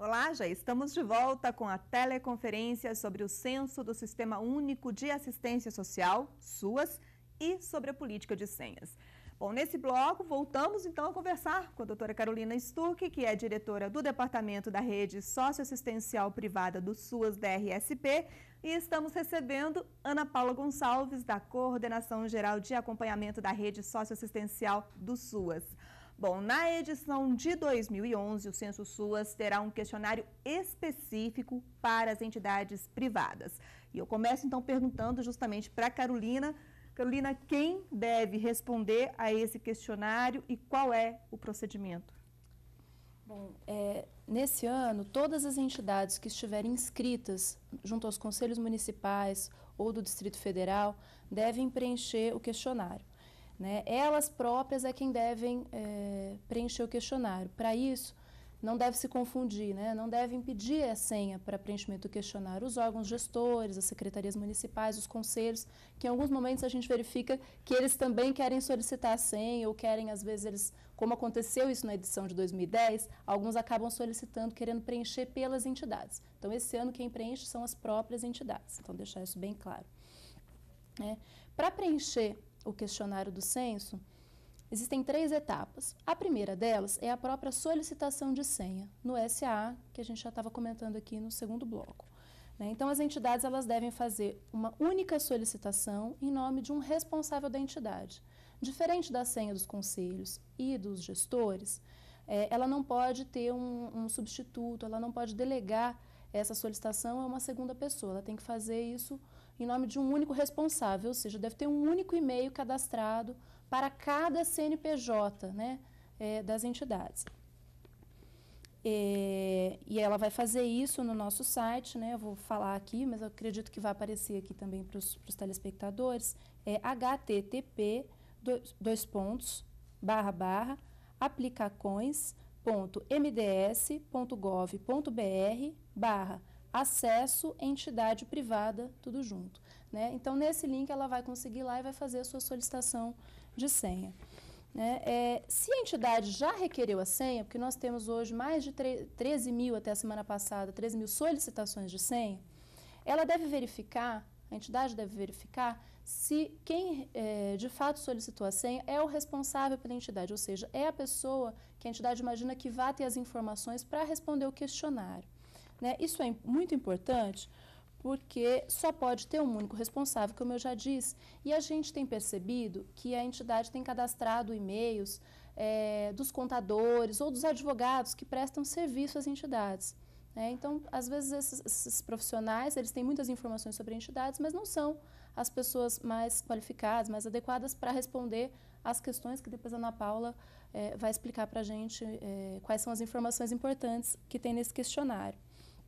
Olá, já estamos de volta com a teleconferência sobre o Censo do Sistema Único de Assistência Social, SUAS, e sobre a política de senhas. Bom, nesse bloco, voltamos então a conversar com a doutora Carolina Stuck, que é diretora do Departamento da Rede Socioassistencial Privada do SUAS da RSP, e estamos recebendo Ana Paula Gonçalves, da Coordenação Geral de Acompanhamento da Rede Socioassistencial do SUAS. Bom, na edição de 2011, o Censo SUAS terá um questionário específico para as entidades privadas. E eu começo então perguntando justamente para a Carolina. Carolina, quem deve responder a esse questionário e qual é o procedimento? Bom, nesse ano, todas as entidades que estiverem inscritas junto aos conselhos municipais ou do Distrito Federal devem preencher o questionário. Elas próprias é quem devem preencher o questionário. Para isso, não deve se confundir, não devem pedir a senha para preenchimento do questionário os órgãos gestores, as secretarias municipais, os conselhos, que em alguns momentos a gente verifica que eles também querem solicitar a senha ou querem, às vezes, como aconteceu isso na edição de 2010, alguns acabam solicitando, querendo preencher pelas entidades. Então, esse ano quem preenche são as próprias entidades. Então, deixar isso bem claro. Para preencher o questionário do censo, existem 3 etapas. A primeira delas é a própria solicitação de senha, no SA, que a gente já estava comentando aqui no segundo bloco. Então, as entidades elas devem fazer uma única solicitação em nome de um responsável da entidade. Diferente da senha dos conselhos e dos gestores, ela não pode ter um substituto, ela não pode delegar essa solicitação a uma segunda pessoa, ela tem que fazer isso em nome de um único responsável, ou seja, deve ter um único e-mail cadastrado para cada CNPJ das entidades. E ela vai fazer isso no nosso site, eu vou falar aqui, mas eu acredito que vai aparecer aqui também para os telespectadores, http://aplicacões.mds.gov.br/acesso entidade privada, tudo junto. Então, nesse link, ela vai conseguir ir lá e vai fazer a sua solicitação de senha. Se a entidade já requereu a senha, porque nós temos hoje mais de 13 mil, até a semana passada, 13 mil solicitações de senha, ela deve verificar, a entidade deve verificar se quem de fato solicitou a senha é o responsável pela entidade, ou seja, é a pessoa que a entidade imagina que vai ter as informações para responder o questionário. Isso é muito importante, porque só pode ter um único responsável, como eu já disse, e a gente tem percebido que a entidade tem cadastrado e-mails dos contadores ou dos advogados que prestam serviço às entidades. Então, às vezes, esses profissionais, eles têm muitas informações sobre entidades, mas não são as pessoas mais qualificadas, mais adequadas para responder às questões que depois a Ana Paula vai explicar para a gente quais são as informações importantes que tem nesse questionário.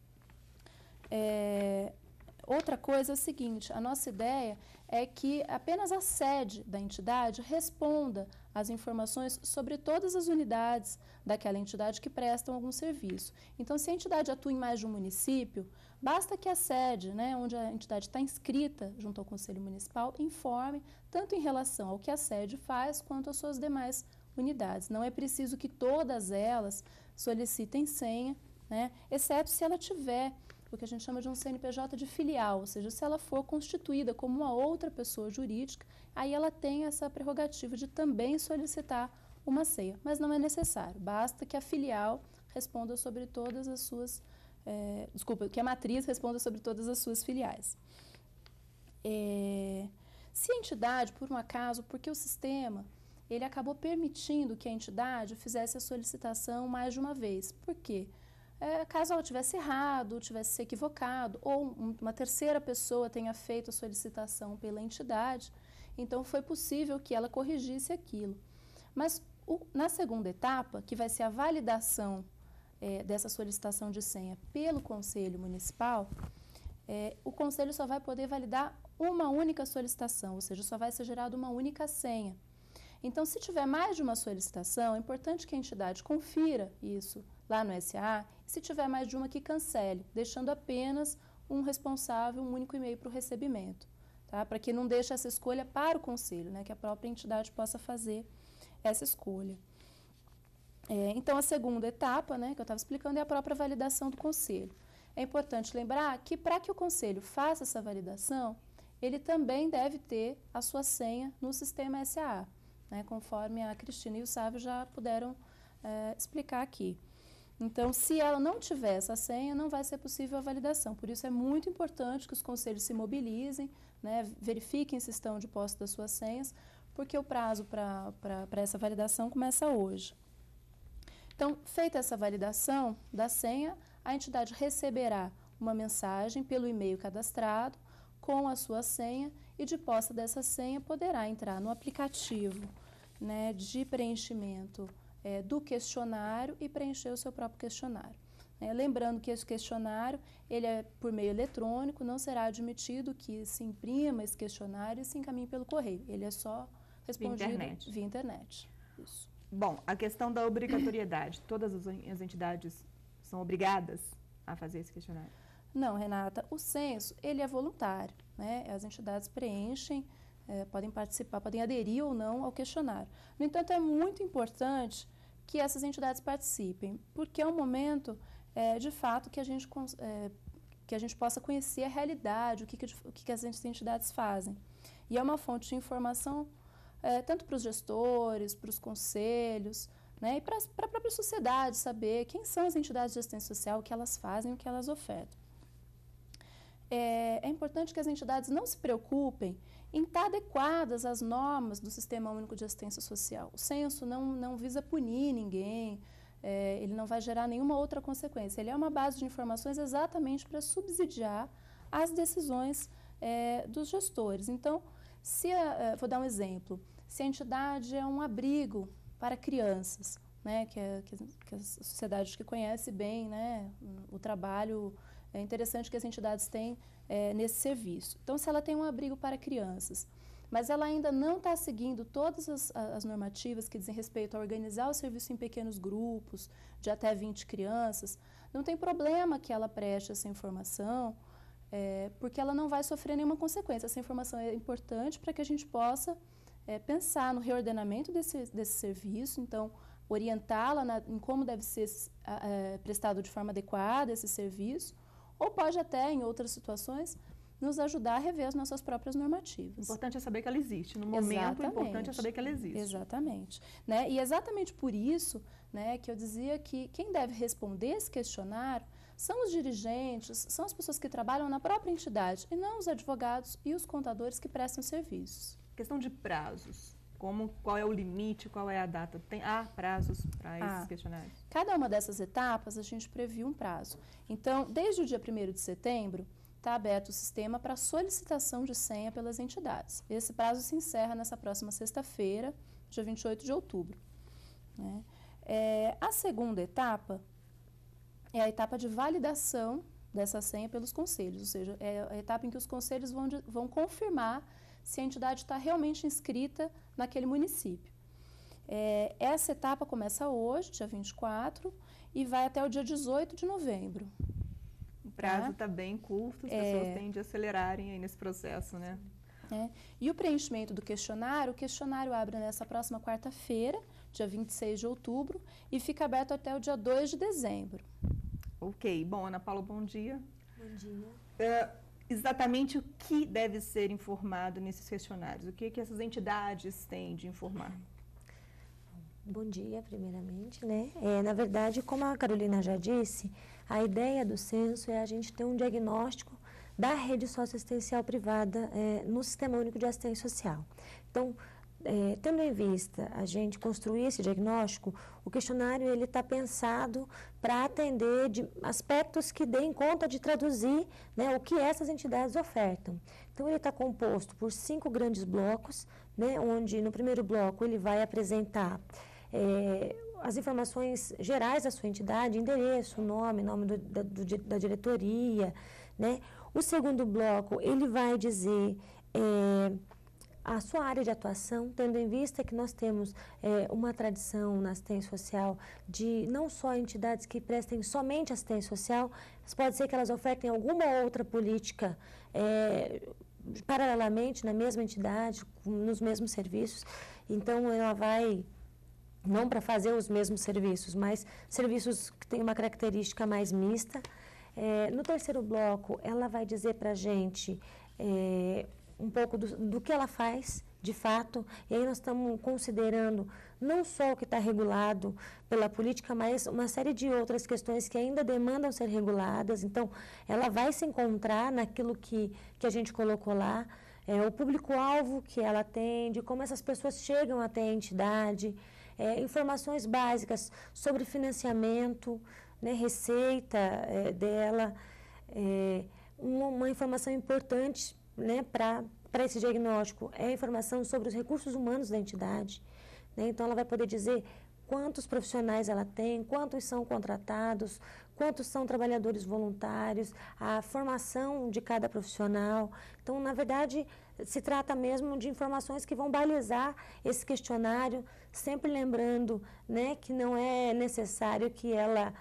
Outra coisa é o seguinte, a nossa ideia é que apenas a sede da entidade responda às informações sobre todas as unidades daquela entidade que prestam algum serviço. Então, se a entidade atua em mais de um município, basta que a sede, onde a entidade está inscrita junto ao Conselho Municipal, informe tanto em relação ao que a sede faz, quanto às suas demais unidades. Não é preciso que todas elas solicitem senha, exceto se ela tiver o que a gente chama de um CNPJ de filial, ou seja, se ela for constituída como uma outra pessoa jurídica, aí ela tem essa prerrogativa de também solicitar uma senha, mas não é necessário, basta que a filial responda sobre todas as suas, que a matriz responda sobre todas as suas filiais. Se a entidade, por um acaso, porque o sistema, ele acabou permitindo que a entidade fizesse a solicitação mais de uma vez, por quê? Caso ela tivesse errado, tivesse se equivocado, ou uma terceira pessoa tenha feito a solicitação pela entidade, então foi possível que ela corrigisse aquilo. Mas na segunda etapa, que vai ser a validação dessa solicitação de senha pelo Conselho Municipal, o Conselho só vai poder validar uma única solicitação, ou seja, só vai ser gerada uma única senha. Então, se tiver mais de uma solicitação, é importante que a entidade confira isso lá no SA, e se tiver mais de uma, que cancele, deixando apenas um responsável, um único e-mail para o recebimento, para que não deixe essa escolha para o Conselho, que a própria entidade possa fazer essa escolha. Então, a segunda etapa, né, que eu estava explicando, é a própria validação do conselho. É importante lembrar que, para que o conselho faça essa validação, ele também deve ter a sua senha no sistema SAA, né, conforme a Cristina e o Sávio já puderam explicar aqui. Então, se ela não tiver essa senha, não vai ser possível a validação. Por isso, é muito importante que os conselhos se mobilizem, né, verifiquem se estão de posse das suas senhas, porque o prazo para essa validação começa hoje. Então, feita essa validação da senha, a entidade receberá uma mensagem pelo e-mail cadastrado com a sua senha e, de posse dessa senha, poderá entrar no aplicativo, né, de preenchimento do questionário e preencher o seu próprio questionário. Lembrando que esse questionário ele é por meio eletrônico, não será admitido que se imprima esse questionário e se encaminhe pelo correio. Ele é só respondido via internet. Isso. Bom, a questão da obrigatoriedade, todas as entidades são obrigadas a fazer esse questionário? Não, Renata, o censo, ele é voluntário, né? As entidades preenchem, podem participar, podem aderir ou não ao questionário. No entanto, é muito importante que essas entidades participem, porque é um momento, de fato, que a gente possa conhecer a realidade, o que as entidades fazem. E é uma fonte de informação tanto para os gestores, para os conselhos, né, e para a própria sociedade saber quem são as entidades de assistência social, o que elas fazem, o que elas ofertam. É importante que as entidades não se preocupem em estar adequadas às normas do Sistema Único de Assistência Social. O censo não visa punir ninguém, ele não vai gerar nenhuma outra consequência. Ele é uma base de informações exatamente para subsidiar as decisões dos gestores. Então, vou dar um exemplo, se a entidade é um abrigo para crianças, né, que a sociedade que conhece bem, né, o trabalho interessante que as entidades têm nesse serviço. Então, se ela tem um abrigo para crianças, mas ela ainda não está seguindo todas as normativas que dizem respeito a organizar o serviço em pequenos grupos, de até 20 crianças, não tem problema que ela preste essa informação, porque ela não vai sofrer nenhuma consequência. Essa informação é importante para que a gente possa pensar no reordenamento desse serviço, então, orientá-la em como deve ser prestado de forma adequada esse serviço, ou pode até, em outras situações, nos ajudar a rever as nossas próprias normativas. O importante é saber que ela existe. No momento, o importante é saber que ela existe. Exatamente. Né? E exatamente por isso, né, que eu dizia que quem deve responder esse questionário são os dirigentes, são as pessoas que trabalham na própria entidade, e não os advogados e os contadores que prestam serviços. Questão de prazos. Qual é o limite, qual é a data? Há prazos para esses questionários? Cada uma dessas etapas a gente previu um prazo. Então, desde o dia 1º de setembro, está aberto o sistema para solicitação de senha pelas entidades. Esse prazo se encerra nessa próxima sexta-feira, dia 28 de outubro. Né? A segunda etapa é a etapa de validação dessa senha pelos conselhos, ou seja, é a etapa em que os conselhos vão confirmar se a entidade está realmente inscrita naquele município. Essa etapa começa hoje, dia 24, e vai até o dia 18 de novembro. O prazo está bem curto, as pessoas tendem a acelerarem aí nesse processo, né? E o preenchimento do questionário, o questionário abre nessa próxima quarta-feira, dia 26 de outubro, e fica aberto até o dia 2 de dezembro. Ok. Bom, Ana Paula, bom dia. Bom dia. Exatamente o que deve ser informado nesses questionários? O que essas entidades têm de informar? Bom dia, primeiramente, né? Na verdade, como a Carolina já disse, a ideia do censo é a gente ter um diagnóstico da rede socioassistencial privada no Sistema Único de Assistência Social. Então, tendo em vista a gente construir esse diagnóstico, o questionário ele está pensado para atender de aspectos que deem conta de traduzir, né, o que essas entidades ofertam. Então, ele está composto por 5 grandes blocos, né, onde no primeiro bloco ele vai apresentar as informações gerais da sua entidade, endereço, nome da diretoria, né? O segundo bloco ele vai dizer a sua área de atuação, tendo em vista que nós temos uma tradição na assistência social de não só entidades que prestem somente assistência social, mas pode ser que elas ofertem alguma outra política paralelamente na mesma entidade, nos mesmos serviços. Então, ela vai não para fazer os mesmos serviços, mas serviços que têm uma característica mais mista. No terceiro bloco, ela vai dizer para a gente um pouco do que ela faz, de fato, e aí nós estamos considerando não só o que está regulado pela política, mas uma série de outras questões que ainda demandam ser reguladas. Então, ela vai se encontrar naquilo que a gente colocou lá, o público-alvo que ela atende, como essas pessoas chegam até a entidade, informações básicas sobre financiamento, né, receita dela, uma informação importante, né, para esse diagnóstico é a informação sobre os recursos humanos da entidade, né? Então, ela vai poder dizer quantos profissionais ela tem, quantos são contratados, quantos são trabalhadores voluntários, a formação de cada profissional. Então, na verdade, se trata mesmo de informações que vão balizar esse questionário, sempre lembrando, né, que não é necessário que ela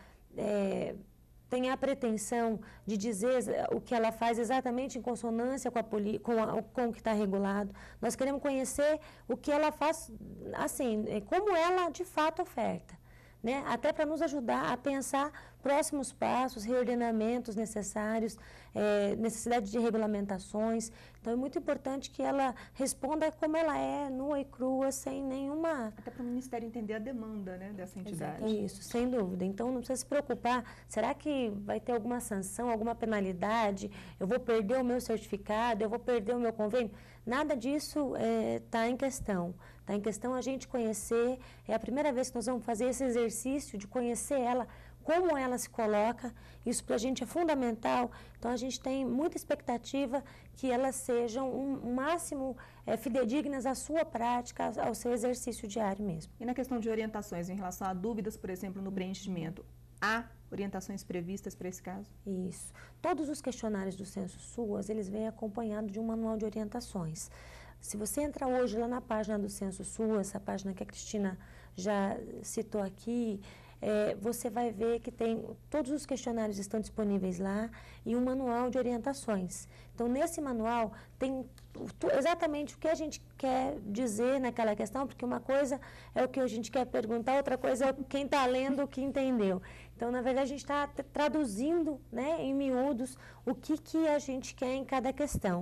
tem a pretensão de dizer o que ela faz exatamente em consonância com o que está regulado. Nós queremos conhecer o que ela faz, assim, como ela de fato oferta, né? Até para nos ajudar a pensar próximos passos, reordenamentos necessários, necessidade de regulamentações. Então, é muito importante que ela responda como ela é, nua e crua, sem nenhuma... Até para o Ministério entender a demanda, né, dessa entidade. Isso, sem dúvida. Então, não precisa se preocupar. Será que vai ter alguma sanção, alguma penalidade? Eu vou perder o meu certificado? Eu vou perder o meu convênio? Nada disso está em questão. Está em questão a gente conhecer. É a primeira vez que nós vamos fazer esse exercício de conhecer ela, como ela se coloca. Isso para a gente é fundamental. Então, a gente tem muita expectativa que elas sejam o máximo fidedignas à sua prática, ao seu exercício diário mesmo. E na questão de orientações em relação a dúvidas, por exemplo, no preenchimento, há orientações previstas para esse caso? Isso. Todos os questionários do Censo SUAS, eles vêm acompanhados de um manual de orientações. Se você entrar hoje lá na página do Censo SUAS, a página que a Cristina já citou aqui, você vai ver que todos os questionários estão disponíveis lá e um manual de orientações. Então, nesse manual tem exatamente o que a gente quer dizer naquela questão, porque uma coisa é o que a gente quer perguntar, outra coisa é quem está lendo o que entendeu. Então, na verdade, a gente está traduzindo, né, em miúdos o que a gente quer em cada questão.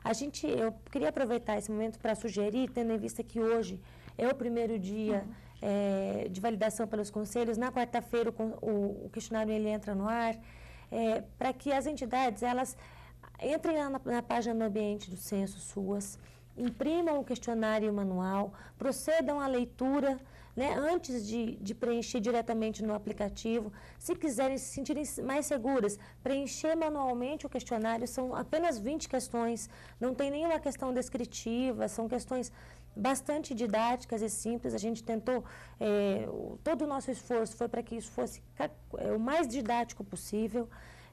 Eu queria aproveitar esse momento para sugerir, tendo em vista que hoje é o primeiro dia de validação pelos conselhos, na quarta-feira o questionário ele entra no ar, para que as entidades elas entrem na página do ambiente do Censo SUAS, imprimam o questionário e o manual, procedam à leitura, né, antes de preencher diretamente no aplicativo. Se quiserem se sentirem mais seguras, preencher manualmente o questionário, são apenas 20 questões, não tem nenhuma questão descritiva, são questões bastante didáticas e simples. A gente tentou, todo o nosso esforço foi para que isso fosse o mais didático possível.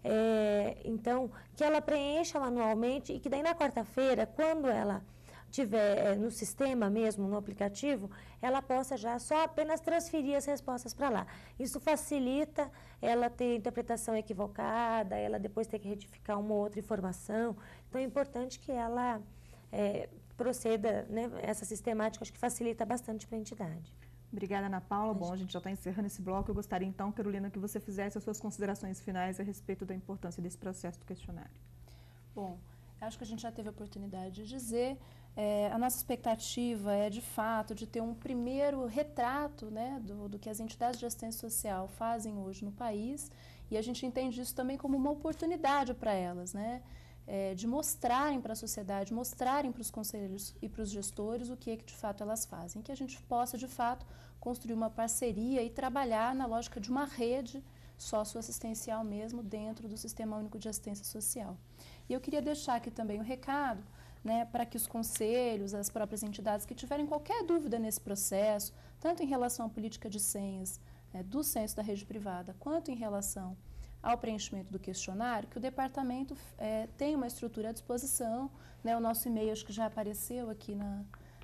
Então, que ela preencha manualmente e que daí na quarta-feira, quando ela tiver no sistema mesmo, no aplicativo, ela possa já só apenas transferir as respostas para lá. Isso facilita ela ter interpretação equivocada, ela depois ter que retificar uma outra informação. Então, é importante que ela proceda, né, essa sistemática, acho que facilita bastante para a entidade. Obrigada, Ana Paula. Bom, a gente já está encerrando esse bloco. Eu gostaria, então, Carolina, que você fizesse as suas considerações finais a respeito da importância desse processo do questionário. Bom, acho que a gente já teve a oportunidade de dizer. A nossa expectativa é, de fato, de ter um primeiro retrato, né, do que as entidades de assistência social fazem hoje no país, e a gente entende isso também como uma oportunidade para elas, né, de mostrarem para a sociedade, mostrarem para os conselheiros e para os gestores o que de fato elas fazem, que a gente possa, de fato, construir uma parceria e trabalhar na lógica de uma rede socioassistencial mesmo dentro do Sistema Único de Assistência Social. E eu queria deixar aqui também um recado, né, para que os conselhos, as próprias entidades que tiverem qualquer dúvida nesse processo, tanto em relação à política de senhas do censo da rede privada, quanto em relação ao preenchimento do questionário, que o departamento tem uma estrutura à disposição, né, o nosso e-mail acho que já apareceu aqui no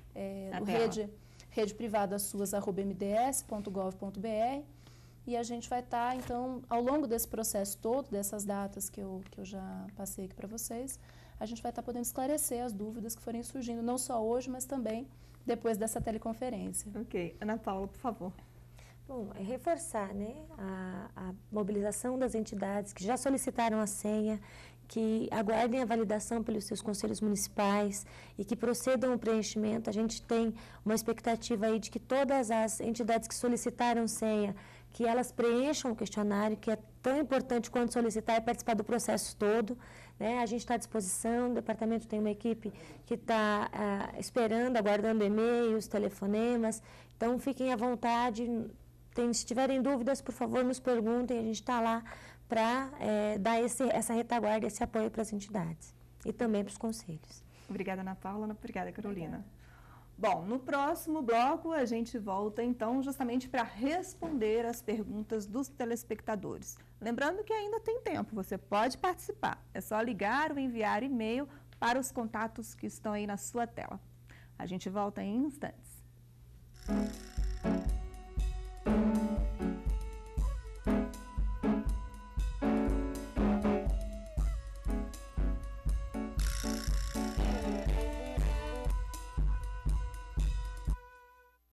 redeprivadasuas@mds.gov.br, e a gente vai estar, então, ao longo desse processo todo, dessas datas que eu já passei aqui para vocês, a gente vai estar podendo esclarecer as dúvidas que forem surgindo, não só hoje, mas também depois dessa teleconferência. Ok. Ana Paula, por favor. Bom, é reforçar, né, a mobilização das entidades que já solicitaram a senha, que aguardem a validação pelos seus conselhos municipais e que procedam o preenchimento. A gente tem uma expectativa aí de que todas as entidades que solicitaram senha, que elas preencham o questionário, que é tão importante quanto solicitar e participar do processo todo, né? A gente está à disposição, o departamento tem uma equipe que está esperando, aguardando e-mails, telefonemas, então fiquem à vontade. Se tiverem dúvidas, por favor, nos perguntem, a gente está lá para dar essa retaguarda, esse apoio para as entidades e também para os conselhos. Obrigada, Ana Paula. Obrigada, Carolina. Bom, no próximo bloco a gente volta então justamente para responder as perguntas dos telespectadores. Lembrando que ainda tem tempo, você pode participar. É só ligar ou enviar e-mail para os contatos que estão aí na sua tela. A gente volta em instantes.